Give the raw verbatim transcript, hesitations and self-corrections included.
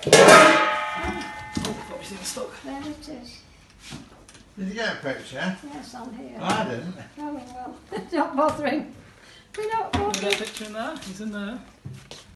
Oh, obviously it's stuck. There it is. Did you get a picture? Yes, I'm here. Oh, I didn't. Oh well, it's not bothering. We're not Can we get a bothering. picture in there? He's in there.